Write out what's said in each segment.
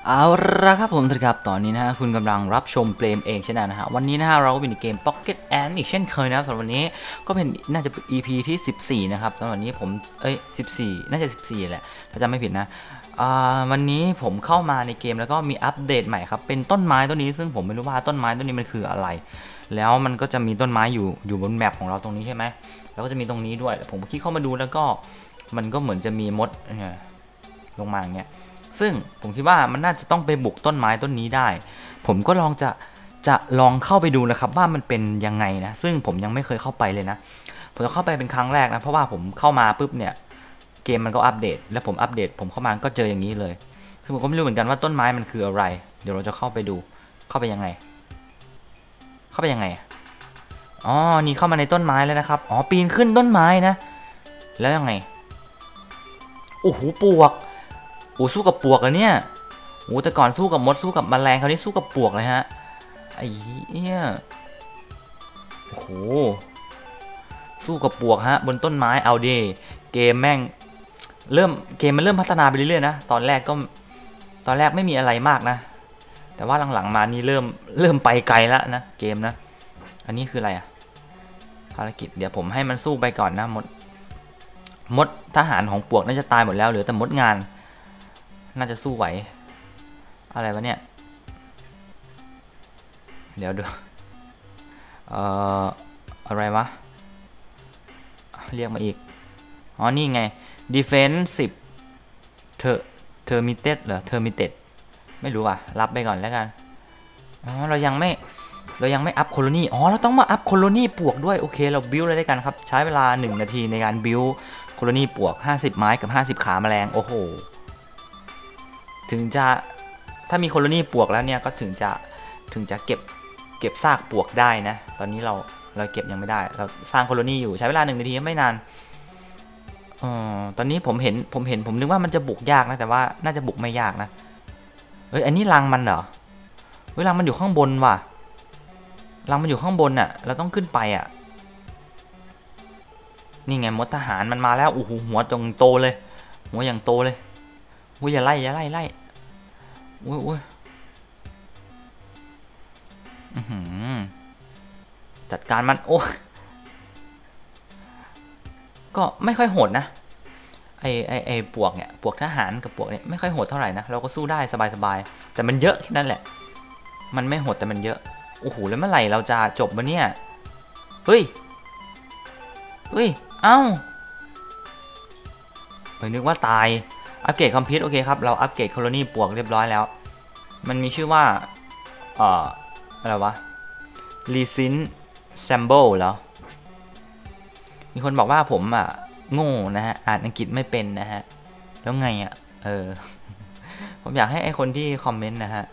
เอาละครับผมสวัสดีครับตอนนี้นะฮะคุณกำลังรับชมเปรมเองใช่ไหมนะฮะวันนี้นะฮะเราก็เป็นเกม Pocket Ant อีกเช่นเคยนะครับสำหรับวันนี้ก็เป็นน่าจะ EP ที่14นะครับสำหรับวันนี้ผม14น่าจะ14แหละถ้าจำไม่ผิดนะวันนี้ผมเข้ามาในเกมแล้วก็มีอัปเดตใหม่ครับเป็นต้นไม้ต้นนี้ซึ่งผมไม่รู้ว่าต้นไม้ต้นนี้มันคืออะไรแล้วมันก็จะมีต้นไม้อยู่บนแมปของเราตรงนี้ใช่ไหมแล้วก็จะมีตรงนี้ด้วยผมคลิกเข้ามาดูแล้วก็มันก็เหมือนจะมีมดเนี่ยลงมาอย่างเงี้ยซึ่งผมคิดว่ามันน่าจะต้องไปบุกต้นไม้ต้นนี้ได้ผมก็ลองจะลองเข้าไปดูนะครับว่ามันเป็นยังไงนะซึ่งผมยังไม่เคยเข้าไปเลยนะผมจะเข้าไปเป็นครั้งแรกนะเพราะว่าผมเข้ามาปุ๊บเนี่ยเกมมันก็อัปเดตแล้วผมอัปเดตผมเข้ามาก็เจออย่างนี้เลยซึ่งผมก็ไม่รู้เหมือนกันว่าต้นไม้มันคืออะไรเดี๋ยวเราจะเข้าไปดูเข้าไปยังไงเข้าไปยังไงอ๋อนี่เข้ามาในต้นไม้แล้วนะครับอ๋อปีนขึ้นต้นไม้นะแล้วยังไงโอ้โหปวกโอ้สู้กับปวกอะเนี่ยโอ้แต่ก่อนสู้กับมดสู้กับแมลงคราวนี้สู้กับปวกเลยฮะไอ้เนี่ยโอ้โหสู้กับปวกฮะบนต้นไม้เอาดิเกมแม่งเกมมันเริ่มพัฒนาไปเรื่อยๆนะตอนแรกไม่มีอะไรมากนะแต่ว่าหลังๆมานี่เริ่มไปไกลแล้วนะเกมนะอันนี้คืออะไรอะภารกิจเดี๋ยวผมให้มันสู้ไปก่อนนะมดทหารของปวกน่าจะตายหมดแล้วเหลือแต่มดงานน่าจะสู้ไหวอะไรวะเนี่ยเดี๋ยวดูเอ่ออะไรวะเรียกมาอีกอ๋อนี่ไง defense 10เทอร์มิเต็ดเหรอเทอร์มิเต็ดไม่รู้อ่ะรับไปก่อนแล้วกันอ๋อเรายังไม่อัพโคโลนีอ๋อเราต้องมาอัพโคโลนีปวกด้วยโอเคเราบิวเลยได้กันครับใช้เวลา1นาทีในการบิวโคโลนีปวก50ไม้กับ50ขาแมลงโอ้โหถึงจะถ้ามีโคโลนีปวกแล้วเนี่ยก็ถึงจะเก็บซากปวกได้นะตอนนี้เราเก็บยังไม่ได้เราสร้างโคโลนีอยู่ใช้เวลา1นาทีไม่นานตอนนี้ผมนึกว่ามันจะบุกยากนะแต่ว่าน่าจะบุกไม่ยากนะเอ้ยอันนี้รังมันเหรอเวลามันอยู่ข้างบนว่ะรังมันอยู่ข้างบนน่ะเราต้องขึ้นไปอ่ะนี่ไงมดทหารมันมาแล้วโอ้โหหัวจงโตเลยหัวอย่างโตเลยอุ้ยอย่าไล่อุ้ยจัดการมันโอ้ก็ไม่ค่อยโหดนะไอปวกเนี่ยปวกทหารกับปวกเนี่ยไม่ค่อยโหดเท่าไหร่นะเราก็สู้ได้สบายแต่มันเยอะแค่นั้นแหละมันไม่โหดแต่มันเยอะโอ้โหแล้วเมื่อไหร่เราจะจบวะเนี่ยเฮ้ยเอ้านึกว่าตายอัปเกรดคอมพิวต์โอเคครับเราอัปเกรดโคโลนีปวกเรียบร้อยแล้วมันมีชื่อว่าอะไรวะรีซินแซมเบิลแล้วมีคนบอกว่าผมโง่นะฮะอ่านอังกฤษไม่เป็นนะฮะแล้วไงผมอยากให้ไอคนที่คอมเมนต์นะฮะ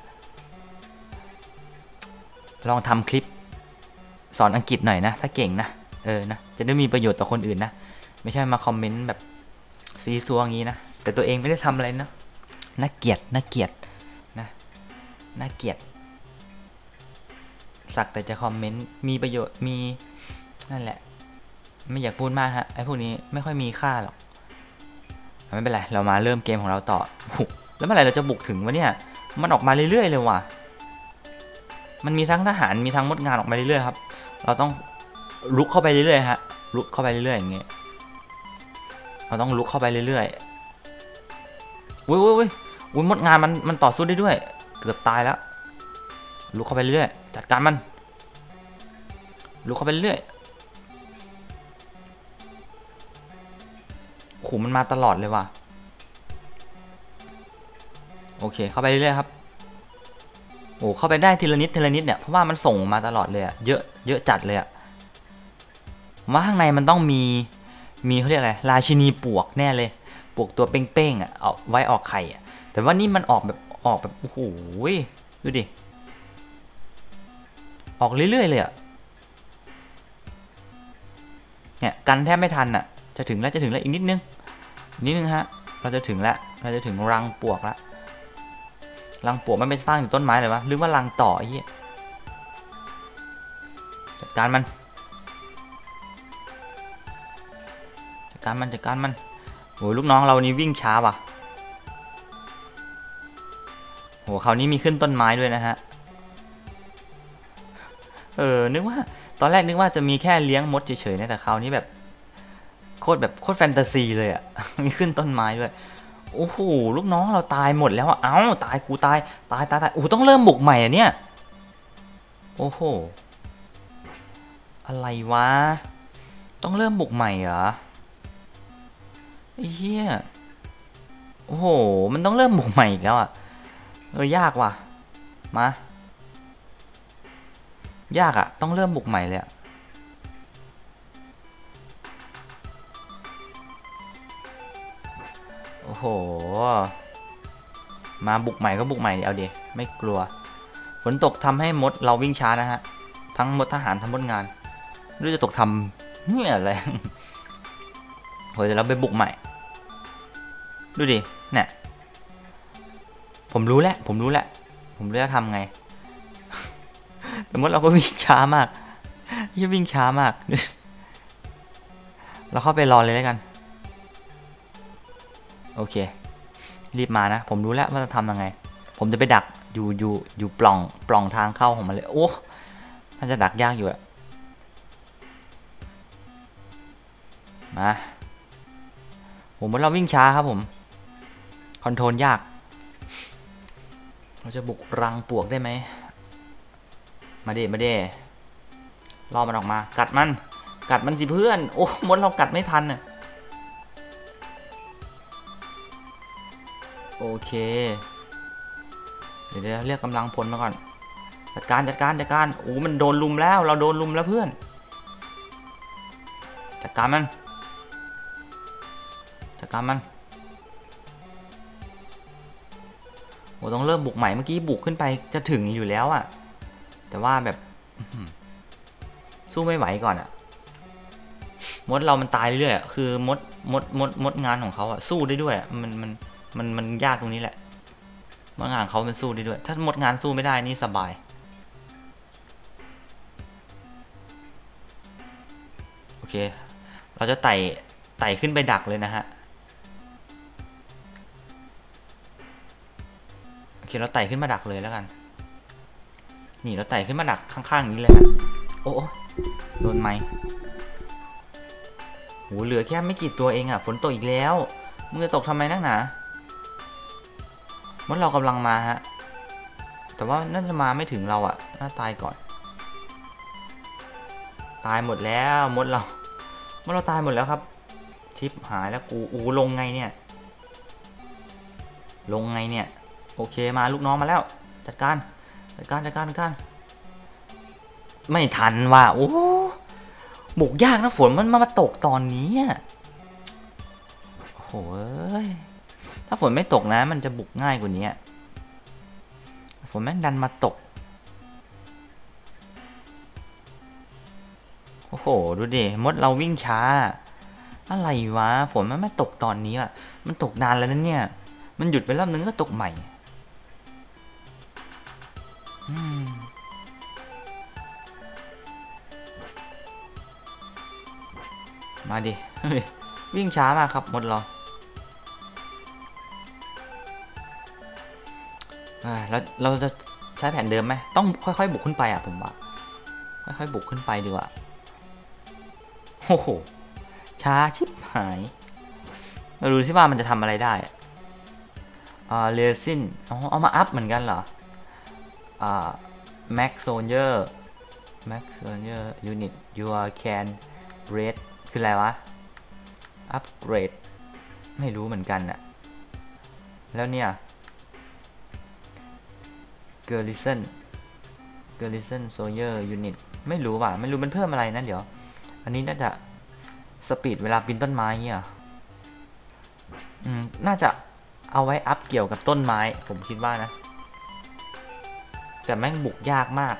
ลองทำคลิปสอนอังกฤษหน่อยนะถ้าเก่งนะนะจะได้มีประโยชน์ต่อคนอื่นนะไม่ใช่มาคอมเมนต์แบบซีซัวงี้นะแต่ตัวเองไม่ได้ทำอะไรนะน่าเกลียดนะน่าเกลียดสักแต่จะคอมเมนต์มีประโยชน์มีนั่นแหละไม่อยากพูดมากฮะไอ้พวกนี้ไม่ค่อยมีค่าหรอกไม่เป็นไรเรามาเริ่มเกมของเราต่อแล้วเมื่อไหร่เราจะบุกถึงวะเนี่ยมันออกมาเรื่อยๆเลยว่ะมันมีทั้งทหารมีทั้งมดงานออกมาเรื่อยๆครับเราต้องลุกเข้าไปเรื่อยๆฮะลุกเข้าไปเรื่อยๆอย่างเงี้ยเราต้องลุกเข้าไปเรื่อยๆอุ้ยมดงานมันต่อสู้ได้ด้วยเกือบตายแล้วลุกเข้าไปเรื่อยๆจัดการมันลุกเข้าไปเรื่อยโอ้โหมันมาตลอดเลยว่ะโอเคเข้าไปเรื่อยๆครับโอ้เข้าไปได้ทีละนิดเนี่ยเพราะว่ามันส่งมาตลอดเลยเยอะจัดเลยว่าข้างในมันต้องมีเขาเรียกอะไรราชินีปวกแน่เลยปวกตัวเป้งๆเอาไว้ออกไข่แต่ว่านี่มันออกแบบโอ้โหดูดิออกเรื่อยๆเลยเนี่ยกันแทบไม่ทันจะถึงแล้วอีกนิดนึงฮะเราจะถึงรังปวกแล้วรังปวกมันไปสร้างอยู่ต้นไม้เลยวะหรือว่ารังต่อไอ้เหี้ยจัดการมันโอ้ยลูกน้องเรานี่วิ่งช้าว่ะโหคราวนี้มีขึ้นต้นไม้ด้วยนะฮะนึกว่าตอนแรกนึกว่าจะมีแค่เลี้ยงมดเฉยๆนะแต่คราวนี้แบบโคตรแฟนตาซีเลยอ่ะ มีขึ้นต้นไม้ด้วยโอ้โหลูกน้องเราตายหมดแล้วอ่ะเอ้าตายกูตายโอ้ต้องเริ่มบุกใหม่อ่ะเนี่ยโอ้โหอะไรวะต้องเริ่มบุกใหม่เหรอไอ้เหี้ยโอ้โหมันต้องเริ่มบุกใหม่อีกแล้วอ่ะยากว่ะมายากอ่ะต้องเริ่มบุกใหม่เลยอ่ะโอ้โหมาบุกใหม่ก็บุกใหม่เอาดิไม่กลัวฝนตกทำให้มดเราวิ่งช้านะฮะทั้งมดทหารทั้งมดงานไม่รู้จะตกทำเนี่ยอะไรโหเดี๋ยวเราไปบุกใหม่ดูดิเนี่ยผมรู้แล้วผมรู้จะทำไงแต่มดเราก็วิ่งช้ามากยิ่งวิ่งช้ามากเราเข้าไปรอเลยแล้วกันโอเครีบมานะผมรู้แล้วว่าจะทำยังไงผมจะไปดักอยู่ปล่องทางเข้าของมันเลยโอ้น่าจะดักยากอยู่อะมาผมว่าเราวิ่งช้าครับผมคอนโทรลยากเราจะบุกรังปวกได้ไหมมาเด้รอมันออกมากัดมันสิเพื่อนโอ้มดเรากัดไม่ทันน่ะโอเคเดี๋ยวเรียกกำลังพลมาก่อนจัดการโอ้มันโดนลุมแล้วเราโดนลุมแล้วเพื่อนจัดการมันโอ้ต้องเริ่มบุกใหม่เมื่อกี้บุกขึ้นไปจะถึงอยู่แล้วอะแต่ว่าแบบสู้ไม่ไหวก่อนอะมดเรามันตายเรื่อยๆคือมดงานของเขาอะสู้ได้ด้วยมันยากตรงนี้แหละมดงานเขามันสู้ได้ด้วยถ้ามดงานสู้ไม่ได้นี่สบายโอเคเราจะไต่ขึ้นไปดักเลยนะฮะโอเคเราไต่ขึ้นมาดักเลยแล้วกันนี่เราไต่ขึ้นมาดักข้างๆนี้เลยนะโอ้โดนไหมโหเหลือแค่ไม่กี่ตัวเองอ่ะฝนตกอีกแล้วมึงจะตกทำไมนักหนามดเรากำลังมาฮะแต่ว่าน่าจะมาไม่ถึงเราอ่ะน่าตายก่อนตายหมดแล้วมดเราตายหมดแล้วครับชิปหายแล้วกูลงไงเนี่ยโอเคมาลูกน้องมาแล้วจัดการไม่ทันว่ะโอ้บุกยากนะฝนมันมาตกตอนนี้โอ้ยถ้าฝนไม่ตกนะมันจะบุกง่ายกว่านี้ฝนแม่งดันมาตกโอ้โหดูดิมดเราวิ่งช้าอะไรวะฝนมันไม่ตกตอนนี้อ่ะมันตกนานแล้วนั่นเนี่ยมันหยุดไปรอบนึงก็ตกใหม่มาดิวิ่งช้ามากครับมดเราแล้วเราจะใช้แผนเดิมไหมต้องค่อยๆบุกขึ้นไปอ่ะผมว่าค่อยๆบุกขึ้นไปดีกว่าโอ้โหช้าชิบหายเราดูที่ว่ามันจะทำอะไรได้เรซินเอามาอัพเหมือนกันเหรอแม็กโซเยอร์ยูนิตยูแคนเรดคืออะไรวะอัปเกรดไม่รู้เหมือนกันอะแล้วเนี่ยเกอร์ลิซันโซเยอร์ยูนิตไม่รู้ว่ะไม่รู้มันเพิ่มอะไรนะเดี๋ยวอันนี้น่าจะสปีดเวลาปีนต้นไม้เงี้ยน่าจะเอาไว้อัพเกี่ยวกับต้นไม้ผมคิดว่านะแต่แม่งบุกยากมาก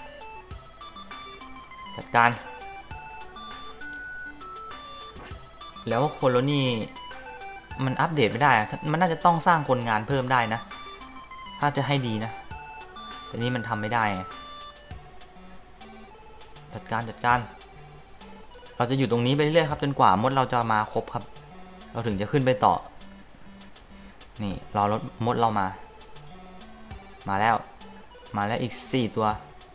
จัดการแล้วโคโลนีมันอัปเดตไม่ได้มันน่าจะต้องสร้างคนงานเพิ่มได้นะถ้าจะให้ดีนะแต่นี้มันทำไม่ได้จัดการเราจะอยู่ตรงนี้ไปเรื่อยครับจนกว่ามดเราจะมาครบครับเราถึงจะขึ้นไปต่อนี่รอรถมดเรามามาแล้วอีก4ตัว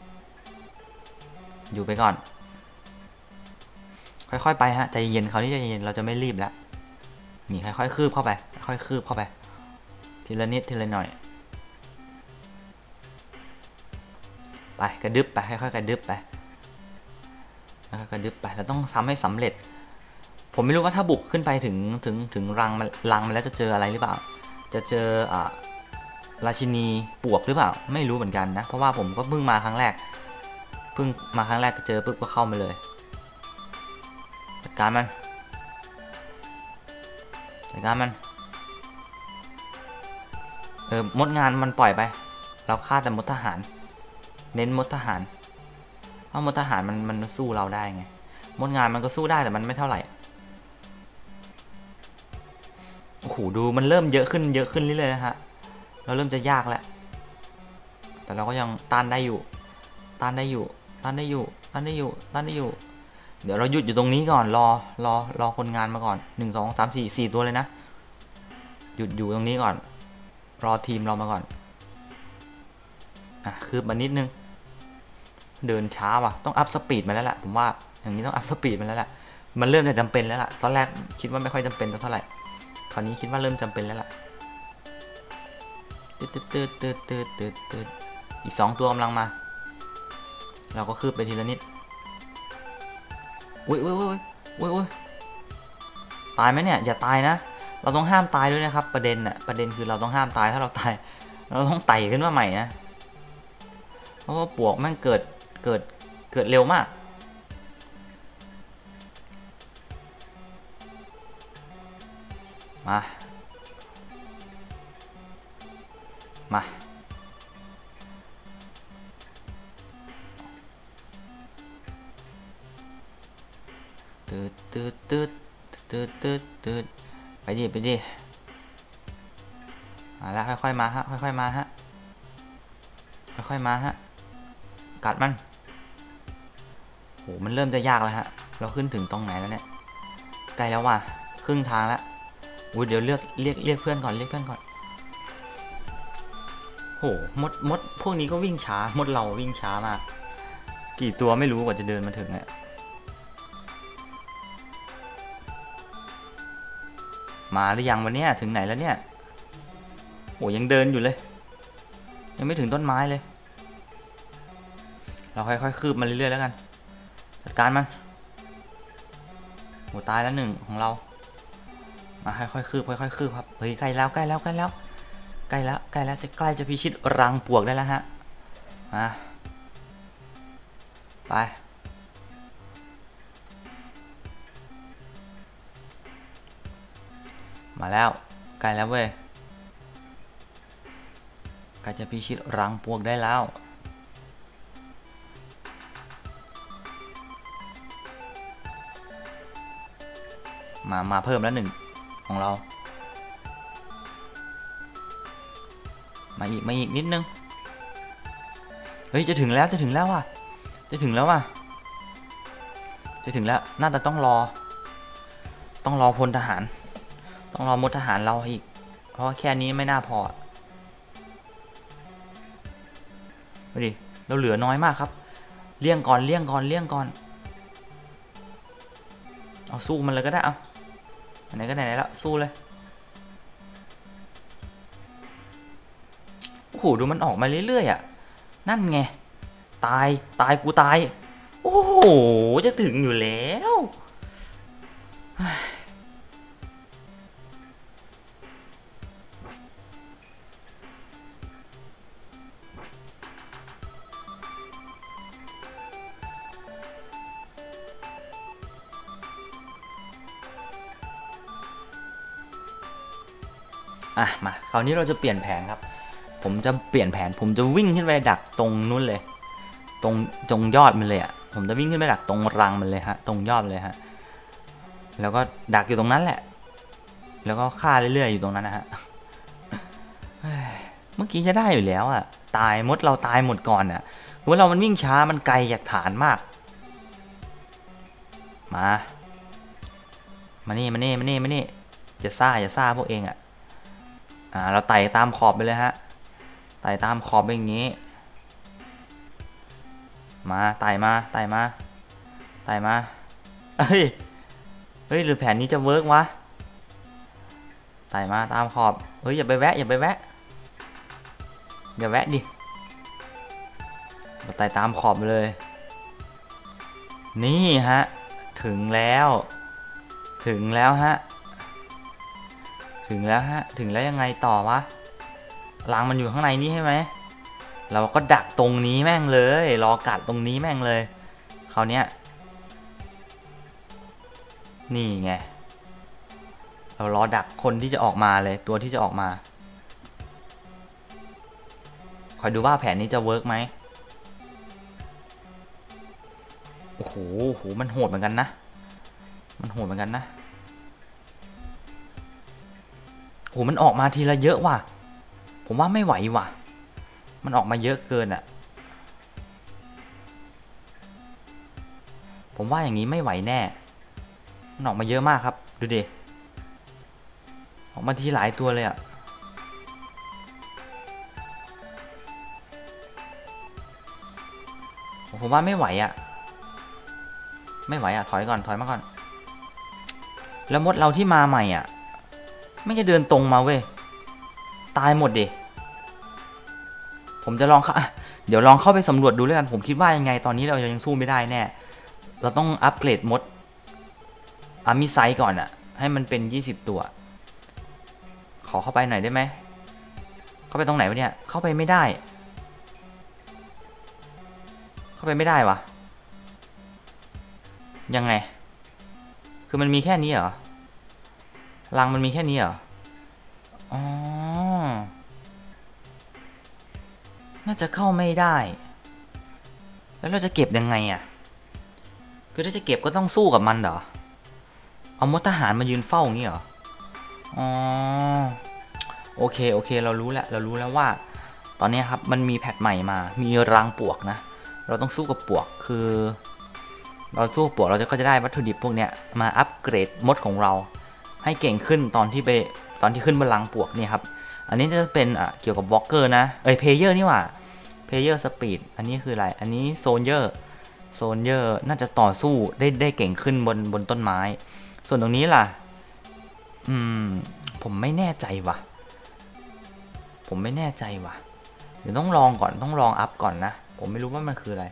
อยู่ไปก่อนค่อยๆไปฮะใจเย็นคราวนี้ใจเย็นเราจะไม่รีบแล้วนี่ค่อยๆคืบเข้าไปค่อยๆคืบเข้าไปทีละนิดทีละหน่อยไปกระดึบไปค่อยๆกระดึบไปกระดึบไปเราต้องทำให้สำเร็จผมไม่รู้ว่าถ้าบุกขึ้นไปถึงรังมันแล้วจะเจออะไรหรือเปล่าจะเจอราชินีปวกหรือเปล่าไม่รู้เหมือนกันนะเพราะว่าผมก็เพิ่งมาครั้งแรกก็เจอปุ๊บก็เข้ามาเลยจัดการมันมดงานมันปล่อยไปเราฆ่าแต่มดทหารเน้นมดทหารเพราะมดทหารมันสู้เราได้ไงมดงานมันก็สู้ได้แต่มันไม่เท่าไหร่โอ้โหดูมันเริ่มเยอะขึ้นเรื่อยๆนะฮะเราเริ่มจะยากแล้วแต่เราก็ยังต้านได้อยู่เดี๋ยวเราหยุดอยู่ตรงนี้ก่อนรอคนงานมาก่อน1 2 3 4 4ตัวเลยนะหยุดอยู่ตรงนี้ก่อนรอทีมเรามาก่อนคืบมานิดนึงเดินช้าว่ะต้องอัพสปีดมาแล้วแหละผมว่าอย่างนี้ต้องอัพสปีดมาแล้วแหละมันเริ่มจะจำเป็นแล้วล่ะตอนแรกคิดว่าไม่ค่อยจำเป็นเท่าไหร่คราวนี้คิดว่าเริ่มจำเป็นแล้วล่ะตืดอีก2ตัวกำลังมาเราก็คืบไปทีละนิดอุ้ยตายไหมเนี่ยอย่าตายนะเราต้องห้ามตายด้วยนะครับประเด็นคือเราต้องห้ามตายถ้าเราตายเราต้องไต่ขึ้นมาใหม่นะเพราะว่าปวกแม่งเกิดเร็วมากมาตืดไปดิแล้วค่อยๆมาฮะกัดมันโหมันเริ่มจะยากแล้วฮะเราขึ้นถึงตรงไหนแล้วเนี่ยใกล้แล้วว่ะครึ่งทางแล้วเดี๋ยวเรียกเพื่อนก่อนโหมดพวกนี้ก็วิ่งช้ามดเราวิ่งช้ามากกี่ตัวไม่รู้กว่าจะเดินมาถึงเนี่ยมาหรือยังวันนี้ถึงไหนแล้วเนี่ยโอ้ยังเดินอยู่เลยยังไม่ถึงต้นไม้เลยเราค่อยๆคืบมาเรื่อยๆแล้วกันจัดการมันโหตายแล้ว1ของเรามาค่อยๆคืบครับเฮ้ยใกล้แล้วจะใกล้จะพิชิตรังปวกได้แล้วฮะไปมาแล้วใกล้แล้วเว้ยใกล้จะพิชิตรังปวกได้แล้วมาเพิ่มแล้ว1ของเรามาอีกนิดนึงเฮ้ยจะถึงแล้วว่ะน่าจะต้องรอพลทหารต้องรอมดทหารเราอีกเพราะว่าแค่นี้ไม่น่าพอดูดิเราเหลือน้อยมากครับเลี่ยงก่อนเอาสู้มันเลยก็ได้เอาไหนก็ไหนแล้วสู้เลยโอ้โหดูมันออกมาเรื่อยๆอ่ะนั่นไงตายกูตายโอ้โหจะถึงอยู่แล้วมาคราวนี้เราจะเปลี่ยนแผนครับผมจะวิ่งขึ้นไปดักตรงนู้นเลยตรงยอดมันเลยอ่ะผมจะวิ่งขึ้นไปดักตรงรังมันเลยฮะตรงยอดเลยฮะแล้วก็ดักอยู่ตรงนั้นแหละแล้วก็ฆ่าเรื่อยๆอยู่ตรงนั้นนะฮะเมื่อกี้จะได้อยู่แล้วอ่ะเราตายหมดก่อนอ่ะเพราะเรามันวิ่งช้ามันไกลจากฐานมากมานี่อย่าซ่าพวกเองอ่ะเราไต่ตามขอบไปเลยฮะไต่ตามขอบอย่างนี้มาไต่มาไต่มาไต่มาเฮ้ยหรือแผนนี้จะเวิร์กวะไต่มาตามขอบเฮ้ยอย่าไปแวะอย่าไปแวะอย่าแวะดิไต่ตามขอบเลยนี่ฮะถึงแล้วถึงแล้วฮะถึงแล้วยังไงต่อวะรังมันอยู่ข้างในนี้ใช่ไหมเราก็ดักตรงนี้แม่งเลยรอกัดตรงนี้แม่งเลยคราวเนี้ยนี่ไงเรารอดักคนที่จะออกมาเลยตัวที่จะออกมาคอยดูว่าแผนนี้จะเวิร์กไหมโอ้โหมันโหดเหมือนกันนะโหมันออกมาทีละเยอะว่ะผมว่าไม่ไหวว่ะมันออกมาเยอะเกินอ่ะผมว่าอย่างนี้ไม่ไหวแน่มันออกมาเยอะมากครับดูดิออกมาทีหลายตัวเลยอ่ะผมว่าไม่ไหวอ่ะถอยมาก่อนแล้วมดเราที่มาใหม่อ่ะไม่จะเดินตรงมาเว้ยตายหมดดิผมจะลองเดี๋ยวลองเข้าไปสำรวจดูแล้วกันผมคิดว่ายังไงตอนนี้เรายังสู้ไม่ได้แน่เราต้องอัปเกรดมดอาร์มิไซส์ก่อนอ่ะให้มันเป็น20ตัวขอเข้าไปหน่อยได้ไหมเข้าไปตรงไหนวะเนี่ยเข้าไปไม่ได้วะยังไงคือมันมีแค่นี้เหรอรังมันมีแค่นี้เหรออ๋อน่าจะเข้าไม่ได้แล้วเราจะเก็บยังไงอ่ะคือถ้าจะเก็บก็ต้องสู้กับมันเหรอเอามดทหารมายืนเฝ้าอย่างนี้เหรออ๋อโอเคเรารู้แล้วว่าตอนนี้ครับมันมีแพทใหม่มามีรังปวกนะเราต้องสู้กับปวกคือเราสู้ปวกเราก็จะได้วัตถุดิบพวกเนี้ยมาอัปเกรดมดของเราให้เก่งขึ้นตอนที่ขึ้นบนรังปวกนี่ครับอันนี้จะเป็นเกี่ยวกับบล็อกเกอร์นะเพลเยอร์นี่หว่าเพลเยอร์สปีดอันนี้คืออะไรอันนี้โซนเยอร์น่าจะต่อสู้ได้เก่งขึ้นบนต้นไม้ส่วนตรงนี้ล่ะผมไม่แน่ใจว่ะเดี๋ยวต้องลองก่อนต้องลองอัพก่อนนะผมไม่รู้ว่ามันคืออะไร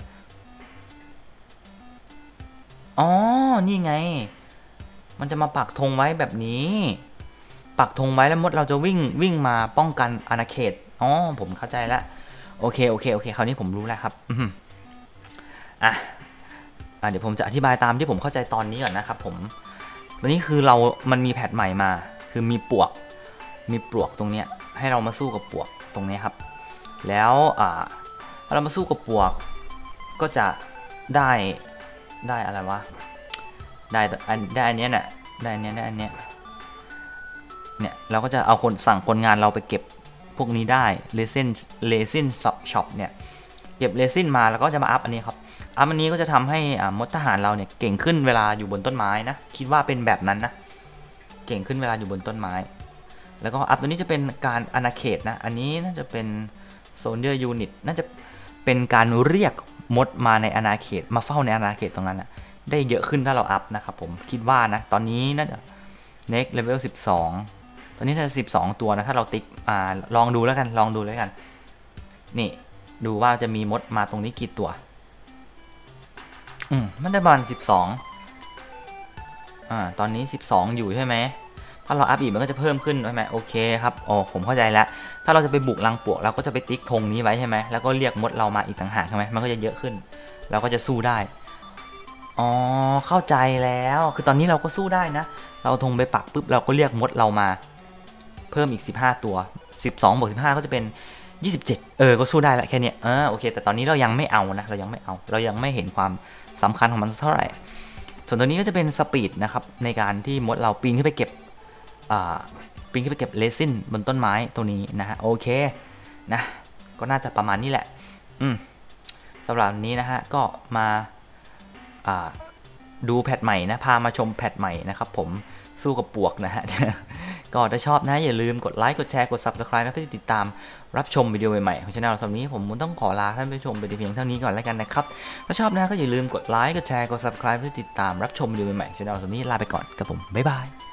อ๋อนี่ไงมันจะมาปักธงไว้แบบนี้ปักธงไว้แล้วมดเราจะวิ่งมาป้องกันอาณาเขตอ๋อผมเข้าใจแล้วโอเคคราวนี้ผมรู้แล้วครับเดี๋ยวผมจะอธิบายตามที่ผมเข้าใจตอนนี้ก่อนนะครับผมตอนนี้คือมันมีแพทใหม่มาคือมีปลวกตรงเนี้ยให้เรามาสู้กับปลวกตรงนี้ครับแล้วเรามาสู้กับปลวกก็จะได้อะไรวะได้อันเนี้ยน่ะได้อันเนี้ยเนี่ยเราก็จะเอาสั่งคนงานเราไปเก็บพวกนี้ได้เรซินช็อปเนี่ยเก็บเรซินมาแล้วก็จะมาอัพอันนี้ครับอันนี้ก็จะทำให้มดทหารเราเนี่ยเก่งขึ้นเวลาอยู่บนต้นไม้นะคิดว่าเป็นแบบนั้นนะเก่งขึ้นเวลาอยู่บนต้นไม้แล้วก็อัพตัวนี้จะเป็นการอาณาเขตนะอันนี้น่าจะเป็นโซนเดอร์ยูนิตน่าจะเป็นการเรียกมดมาในอาณาเขตมาเฝ้าในอาณาเขตตรงนั้นนะได้เยอะขึ้นถ้าเราอัพนะครับผมคิดว่านะตอนนี้น่าจะ next level 12ตอนนี้น่าจะ12ตัวนะถ้าเราติ๊กลองดูแล้วกันนี่ดูว่าจะมีมดมาตรงนี้กี่ตัวมันได้ประมาณ12ตอนนี้12อยู่ใช่ไหมถ้าเราอัพอีกมันก็จะเพิ่มขึ้นใช่ไหมโอเคครับผมเข้าใจแล้วถ้าเราจะไปบุกรังปวกเราก็จะไปติ๊กธงนี้ไว้ใช่ไหมแล้วก็เรียกมดเรามาอีกต่างหากใช่ไหมมันก็จะเยอะขึ้นเราก็จะสู้ได้เข้าใจแล้วคือตอนนี้เราก็สู้ได้นะเราธงไปปักปุ๊บเราก็เรียกมดเรามาเพิ่มอีก15ตัว12บวก15ก็จะเป็น27ก็สู้ได้ละแค่นี้โอเคแต่ตอนนี้เรายังไม่เอานะเรายังไม่เห็นความสำคัญของมันเท่าไหร่ส่วนตัวนี้ก็จะเป็นสปีดนะครับในการที่มดเราปีนขึ้นไปเก็บเรซินบนต้นไม้ตัวนี้นะฮะโอเคนะก็น่าจะประมาณนี้แหละสำหรับนี้นะฮะก็มาดูแพทใหม่นะพามาชมแพทใหม่นะครับผมสู้กับปวกนะฮะก็ถ้าชอบนะอย่าลืมกดไลค์กดแชร์กด Subscribe นะเพื่อติดตามรับชมวิดีโอใหม่ๆของช่องสำหรับนี้ผมต้องขอลาท่านผู้ชมไปเพียงเท่านี้ก่อนแล้วกันนะครับถ้าชอบนะก็อย่าลืมกดไลค์กดแชร์กด Subscribe เพื่อติดตามรับชมวิดีโอใหม่ๆของช่องสำหรับนี้ลาไปก่อนครับผมบ๊ายบาย